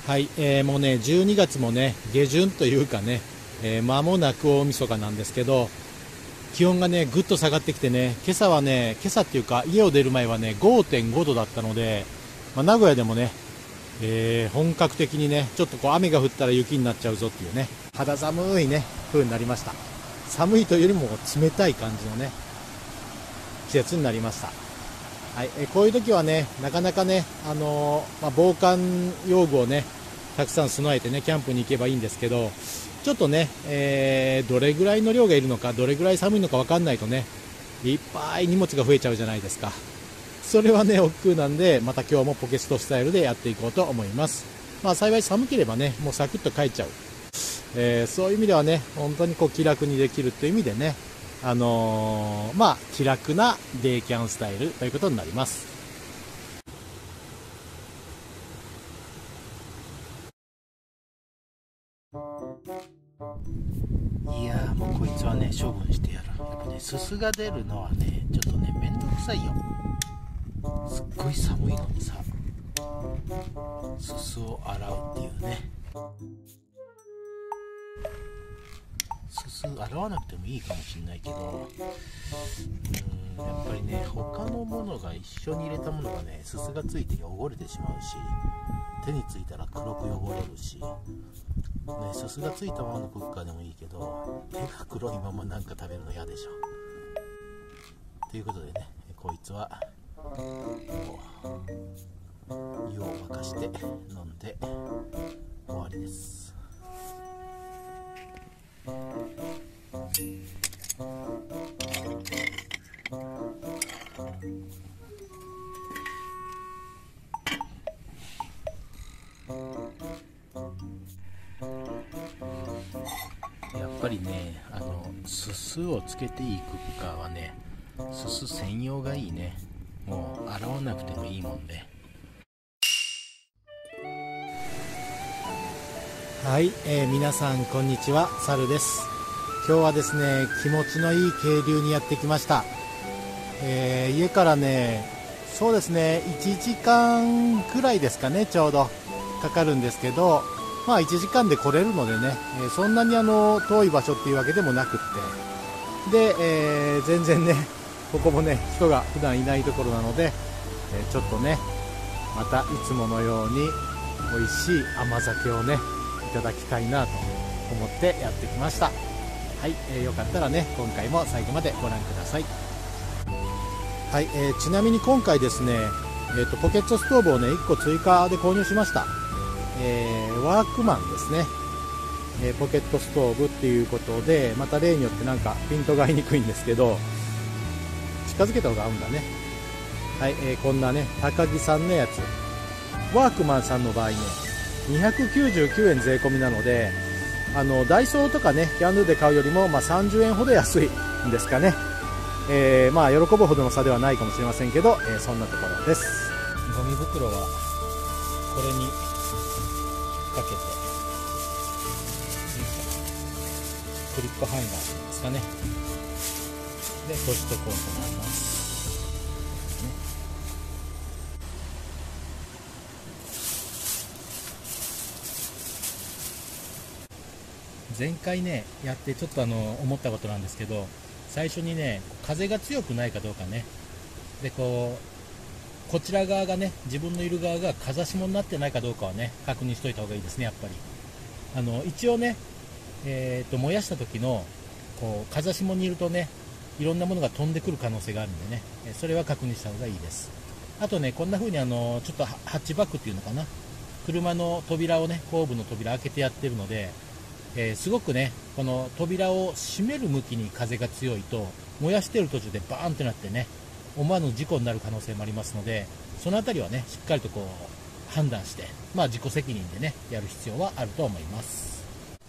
はい、もうね12月もね下旬というかね、間もなく大晦日なんですけど、気温がねぐっと下がってきてね、今朝っていうか家を出る前はね 5.5 度だったので、名古屋でもね、本格的にねちょっとこう雨が降ったら雪になっちゃうぞっていうね、肌寒いね風になりました。寒いというよりも冷たい感じのね季節になりました。はい、こういう時はねなかなかね、防寒用具をねたくさん備えてねキャンプに行けばいいんですけど、ちょっとね、どれぐらいの量がいるのか、どれぐらい寒いのか分かんないとね、いっぱい荷物が増えちゃうじゃないですか。それはね億劫なんで、また今日もポケストスタイルでやっていこうと思います。幸い寒ければねもうサクッと帰っちゃう、そういう意味ではね本当にこう気楽にできるという意味でね、気楽なデイキャンスタイルということになります。いやー、もうこいつはね処分してやる。やっぱねすすが出るのはねちょっとねめんどくさいよ。すっごい寒いのにさ、すすを洗うっていうね。すす洗わなくてもいいかもしれないけど、やっぱりね他のものが一緒に入れたものがねすすがついて汚れてしまうし、手についたら黒く汚れるし、すすがついたままのクッカーでもいいけど手が黒いままなんか食べるの嫌でしょ。ということでね、こいつはもう湯を沸かして飲んで終わりです。やっぱりねすすをつけていいクッカーはねすす専用がいいね。もう洗わなくてもいいもんね。はい、皆さんこんにちは、サルです。今日はですね気持ちのいい渓流にやってきました。家からねそうですね1時間くらいですかね、ちょうどかかるんですけど、1時間で来れるのでね、そんなに遠い場所っていうわけでもなくってで、全然ねここもね人が普段いないところなので、ちょっとねまたいつものように美味しい甘酒をねいただきたいなと思ってやってきました。はい、よかったらね今回も最後までご覧ください。はい、ちなみに今回ですね、ポケットストーブをね1個追加で購入しました。ワークマンですね、ポケットストーブっていうことで、また例によってなんかピントが合いにくいんですけど、近づけた方が合うんだね。はい、こんなね高木さんのやつ、ワークマンさんの場合ね299円税込みなので、ダイソーとかねキャンドゥで買うよりも、30円ほど安いんですかね。喜ぶほどの差ではないかもしれませんけど、そんなところです。ゴミ袋はこれにかけてクリップハンガーですかね、で閉じとこうと思います、前回ねやってちょっと思ったことなんですけど、最初にね風が強くないかどうかね、でこちら側がね自分のいる側が風下になってないかどうかはね確認しといた方がいいですね。やっぱり一応ね、燃やした時の風下にいるとねいろんなものが飛んでくる可能性があるんでね、それは確認した方がいいです。あとねこんな風にちょっとハッチバックっていうのかな、車の扉をね後部の扉開けてやってるので、すごくねこの扉を閉める向きに風が強いと燃やしてる途中でバーンってなってね思わぬ事故になる可能性もありますので、そのあたりはねしっかりと判断して、自己責任でねやる必要はあると思います。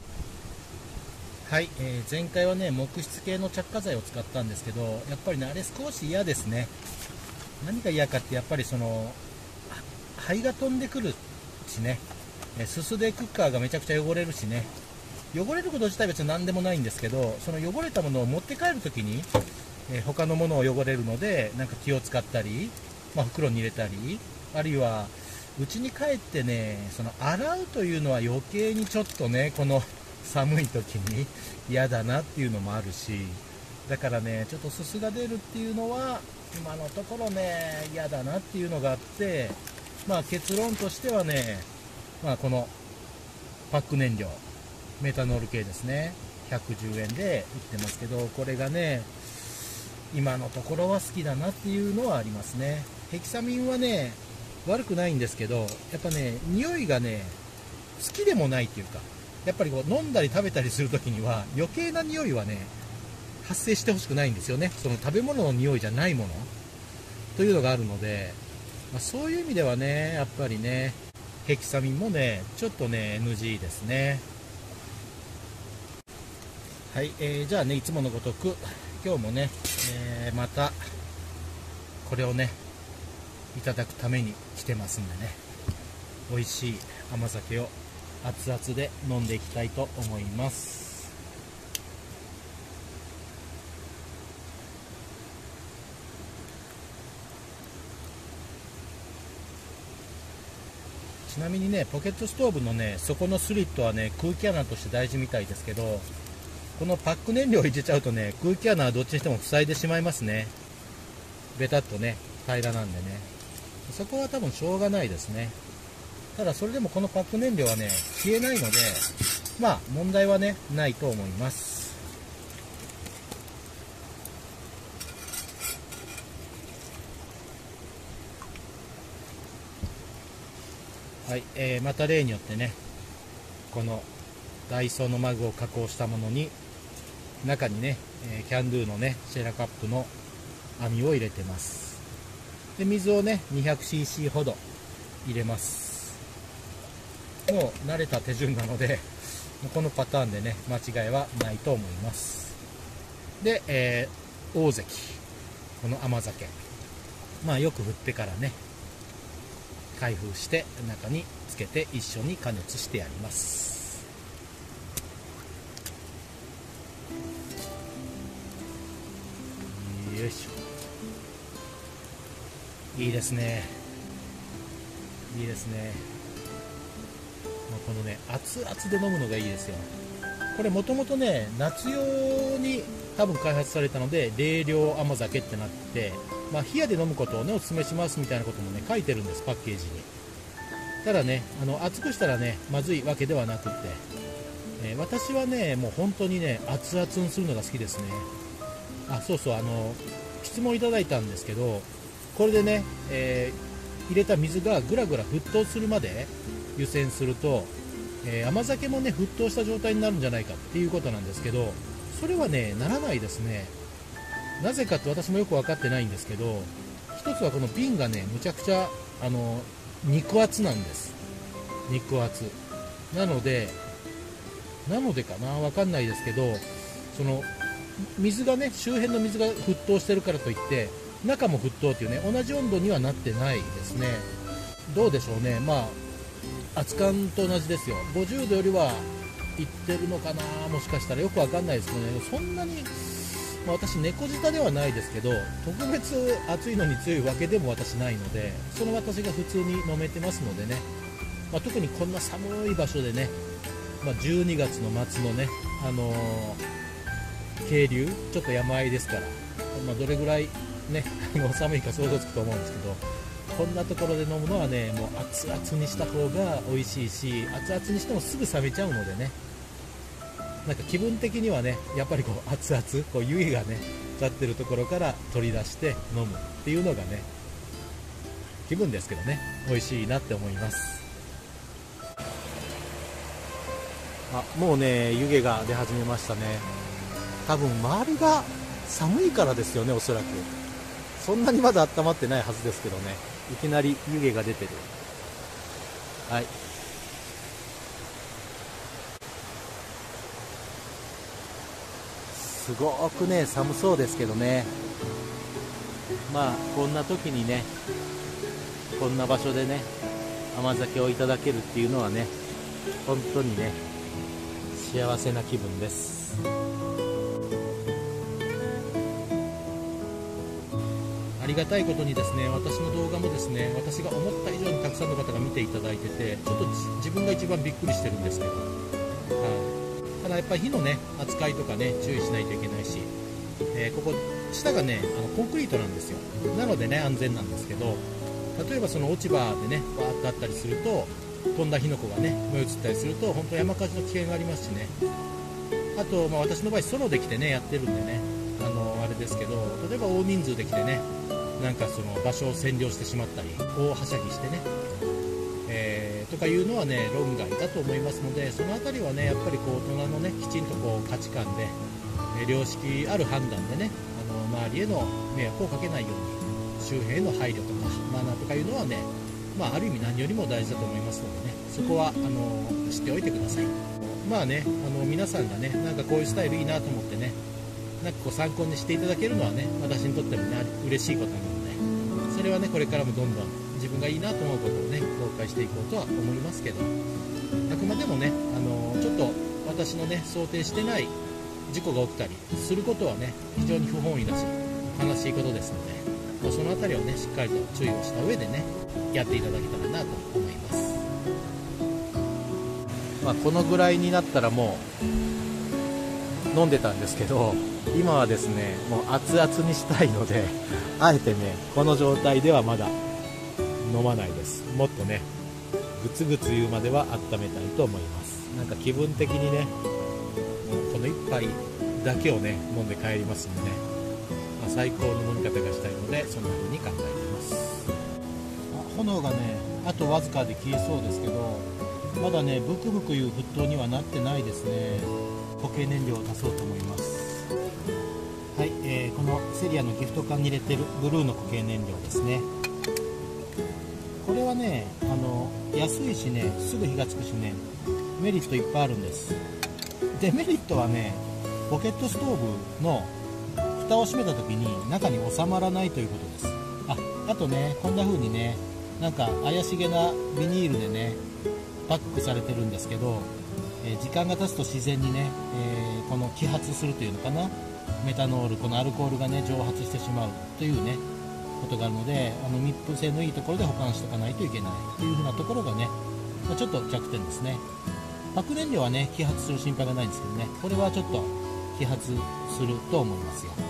はい、前回はね木質系の着火剤を使ったんですけど、やっぱりねあれ少し嫌ですね。何が嫌かってやっぱり灰が飛んでくるしね、すすでクッカーがめちゃくちゃ汚れるしね、汚れること自体は別に何でもないんですけど、その汚れたものを持って帰るときに、他のものを汚れるのでなんか気を使ったり、袋に入れたり、あるいはうちに帰ってね、その洗うというのは余計にちょっとね、この寒い時に嫌だなっていうのもあるし、だからね、ちょっとすすが出るっていうのは今のところね、嫌だなっていうのがあって、まあ結論としてはね、まあこのパック燃料、メタノール系ですね、110円で売ってますけど、これがね、今のところは好きだなっていうのはありますね。ヘキサミンはね、悪くないんですけど、やっぱね、匂いがね、好きでもないっていうか、やっぱりこう飲んだり食べたりするときには余計な匂いはね、発生してほしくないんですよね。その食べ物の匂いじゃないものというのがあるので、まあ、そういう意味ではね、やっぱりね、ヘキサミンもね、ちょっとね、NG ですね。はい、じゃあね、いつものごとく、今日もね、また、これをね、いただくために来てますんでね、美味しい甘酒を熱々で飲んでいきたいと思います。ちなみにね、ポケットストーブのね、底のスリットはね、空気穴として大事みたいですけど、このパック燃料を入れちゃうとね、空気穴はどっちにしても塞いでしまいますね。ベタっとね、平らなんでね。そこは多分しょうがないですね。ただそれでもこのパック燃料はね、消えないので、まあ問題はね、ないと思います。はい、また例によってね、このダイソーのマグを加工したものに、中にね、キャンドゥのね、シェラカップの網を入れてます。で、水をね、200cc ほど入れます。もう慣れた手順なので、このパターンでね、間違いはないと思います。で、大関、この甘酒、まあよく振ってからね、開封して中につけて一緒に加熱してやります。よいしょ。いいですね、いいですね。このね、熱々で飲むのがいいですよ。これもともとね、夏用に多分開発されたので、冷涼甘酒ってなって、まあ、冷やで飲むことをね、お勧めしますみたいなこともね、書いてるんです、パッケージに。ただね、熱くしたらね、まずいわけではなくって、私はね、もう本当にね、熱々にするのが好きですね。あ、そうそう、質問いただいたんですけど、これでね、入れた水がぐらぐら沸騰するまで湯煎すると、甘酒もね、沸騰した状態になるんじゃないかっていうことなんですけど、それはね、ならないですね。なぜかって私もよく分かってないんですけど、一つはこの瓶がね、むちゃくちゃ肉厚なんです。肉厚なのでかな、分かんないですけど、その水がね、周辺の水が沸騰してるからといって中も沸騰っていうね、同じ温度にはなってないですね。どうでしょうね、まあ熱燗と同じですよ。50度よりはいってるのかな、もしかしたら。よく分かんないですけどね、そんなに、まあ、私猫舌ではないですけど、特別暑いのに強いわけでも私ないので、その私が普通に飲めてますのでね、まあ、特にこんな寒い場所でね、まあ、12月の末のね、渓流ちょっと山あいですから、まあ、どれぐらいね寒いか想像つくと思うんですけど、こんなところで飲むのはね、もう熱々にした方が美味しいし、熱々にしてもすぐ冷めちゃうのでね、なんか気分的にはね、やっぱりこう熱々、こう湯気がね立ってるところから取り出して飲むっていうのがね、気分ですけどね、美味しいなって思います。あ、もうね、湯気が出始めましたね。多分周りが寒いからですよね、おそらく。そんなにまだ温まってないはずですけどね、いきなり湯気が出てる。はい、すごくね、寒そうですけどね、まあこんな時にね、こんな場所でね、甘酒をいただけるっていうのはね、本当にね、幸せな気分です。ありがたいことにですね、私の動画もですね、私が思った以上にたくさんの方が見ていただいてて、ちょっと自分が一番びっくりしてるんですけど、ただやっぱり火のね扱いとかね注意しないといけないし、ここ下がねコンクリートなんですよ。なのでね安全なんですけど、例えばその落ち葉でねバーッとあったりすると、飛んだ火の粉がね燃え移ったりすると本当山火事の危険がありますしね。あと、私の場合ソロで来てねやってるんでね、あれですけど、例えば大人数で来てね、なんかその場所を占領してしまったり大はしゃぎしてね、とかいうのはね論外だと思いますので、その辺りはねやっぱりこう大人のねきちんとこう価値観で、良識ある判断でね、周りへの迷惑をかけないように周辺への配慮とかマナーとかいうのはね、ある意味何よりも大事だと思いますのでね、そこは知っておいてください。皆さんがねなんかこういうスタイルいいなと思ってね、なんかこう参考にしていただけるのはね、私にとってもね嬉しいことなので、それはねこれからもどんどん自分がいいなと思うことをね公開していこうとは思いますけど、あくまでもねちょっと私のね想定してない事故が起きたりすることはね非常に不本意だし悲しいことですので、その辺りをねしっかりと注意をした上でねやっていただけたらなと思います。このぐらいになったらもう飲んでたんですけど、今はですねもう熱々にしたいので、あえてねこの状態ではまだ飲まないです。もっとねグツグツ言うまでは温めたいと思います。なんか気分的にねこの1杯だけをね飲んで帰りますんでね、最高の飲み方がしたいのでそんな風に考えています。炎がねあとわずかで消えそうですけど、まだねブクブクいう沸騰にはなってないですね。固形燃料を足そうと思います。はい、このセリアのギフト缶に入れてるブルーの固形燃料ですね。これはね安いしねすぐ火がつくしねメリットいっぱいあるんです。デメリットはねポケットストーブの蓋を閉めた時に中に収まらないということです。あとねこんな風にねなんか怪しげなビニールでねパックされてるんですけど、時間が経つと自然にね、この揮発するというのかな、メタノール、このアルコールがね蒸発してしまうというねことがあるので、密封性のいいところで保管しておかないといけないというふうなところがね、ちょっと弱点ですね。パック燃料はね揮発する心配がないんですけどね、これはちょっと揮発すると思いますよ。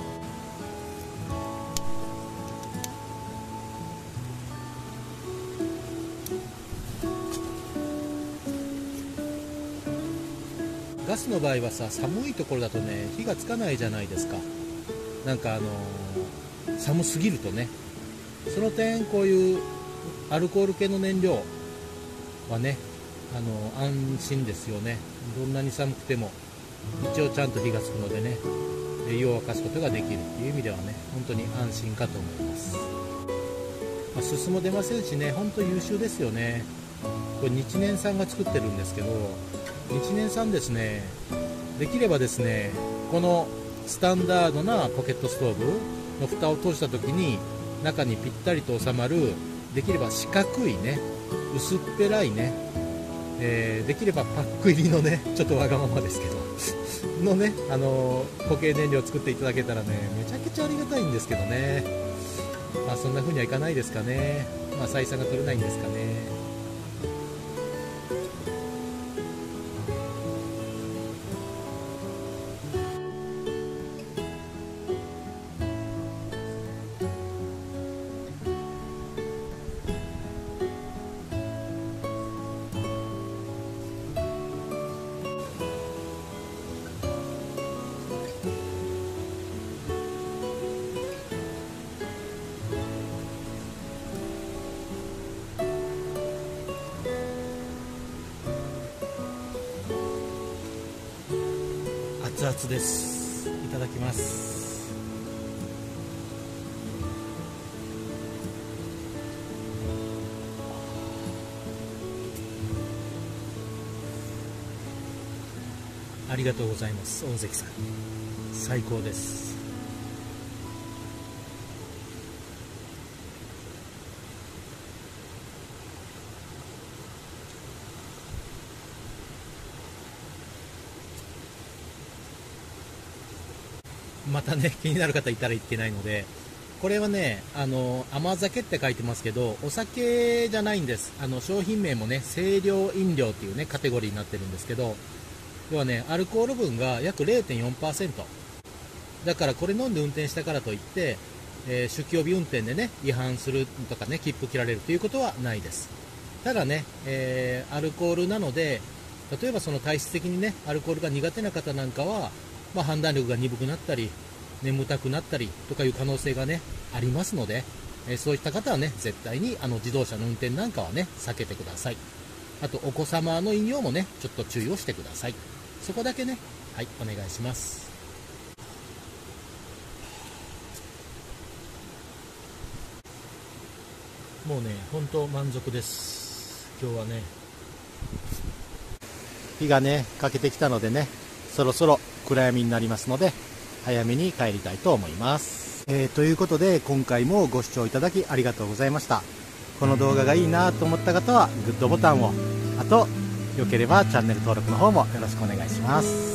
ガスの場合はさ、寒いところだとね火がつかないじゃないですか。なんか寒すぎるとね、その点こういうアルコール系の燃料はね安心ですよね。どんなに寒くても一応ちゃんと火がつくのでね、湯を沸かすことができるっていう意味ではね本当に安心かと思います。すすも出ませんしね、本当優秀ですよね。これ日燃さんが作ってるんですけど、日燃さんですね、できればですねこのスタンダードなポケットストーブの蓋を通した時に中にぴったりと収まる、できれば四角いね薄っぺらいね、できればパック入りのね、ちょっとわがままですけどのね固形燃料を作っていただけたらねめちゃくちゃありがたいんですけどね、そんな風にはいかないですかね。採算が取れないんですかね。熱々です。いただきます。ありがとうございます。大関さん最高です。またね気になる方いたら言ってないので、 これはね、甘酒って書いてますけど、お酒じゃないんです。商品名もね、清涼飲料っていうね、カテゴリーになってるんですけど、要はね、アルコール分が約 0.4%。だからこれ飲んで運転したからといって、酒気帯び運転でね、違反するとかね、切符切られるということはないです。ただね、アルコールなので、例えばその体質的にね、アルコールが苦手な方なんかは、判断力が鈍くなったり、眠たくなったりとかいう可能性がね、ありますので、そういった方はね、絶対に自動車の運転なんかはね、避けてください。あと、お子様の飲用もね、ちょっと注意をしてください。そこだけね、はい、お願いします。もうね、本当満足です。今日はね、日がね、欠けてきたのでね、そろそろ暗闇になりますので、早めに帰りたいと思います。ということで、今回もご視聴いただきありがとうございました。この動画がいいなと思った方はグッドボタンを、あとよければチャンネル登録の方もよろしくお願いします。